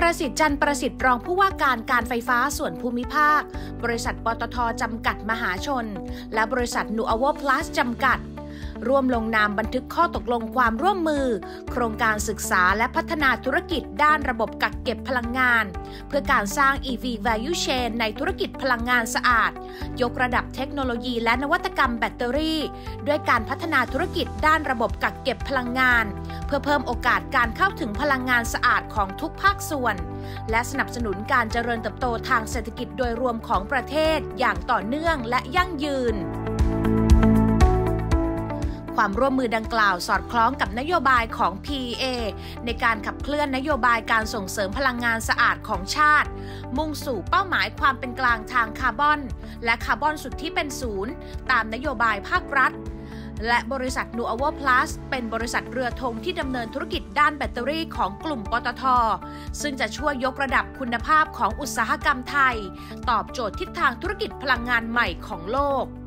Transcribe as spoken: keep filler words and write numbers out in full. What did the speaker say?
ประสิทธิ์จันทร์ประสิทธิ์รองผู้ว่าการการไฟฟ้าส่วนภูมิภาคบริษัทปตท.จำกัดมหาชนและบริษัทนูอโวพลัสจำกัดร่วมลงนามบันทึกข้อตกลงความร่วมมือโครงการศึกษาและพัฒนาธุรกิจด้านระบบกักเก็บพลังงานเพื่อการสร้าง อี วี Value Chain ในธุรกิจพลังงานสะอาดยกระดับเทคโนโลยีและนวัตกรรมแบตเตอรี่ด้วยการพัฒนาธุรกิจด้านระบบกักเก็บพลังงานเพื่อเพิ่มโอกาสการเข้าถึงพลังงานสะอาดของทุกภาคส่วนและสนับสนุนการเจริญเติบโตทางเศรษฐกิจโดยรวมของประเทศอย่างต่อเนื่องและยั่งยืนความร่วมมือดังกล่าวสอดคล้องกับนโยบายของ พี อี เอ ในการขับเคลื่อนนโยบายการส่งเสริมพลังงานสะอาดของชาติมุ่งสู่เป้าหมายความเป็นกลางทางคาร์บอนและคาร์บอนสุทธิเป็นศูนย์ตามนโยบายภาครัฐและบริษัทนูอโวพลัสเป็นบริษัทเรือธงที่ดำเนินธุรกิจด้านแบตเตอรี่ของกลุ่มปตท.ซึ่งจะช่วยยกระดับคุณภาพของอุตสาหกรรมไทยตอบโจทย์ทิศทางธุรกิจพลังงานใหม่ของโลก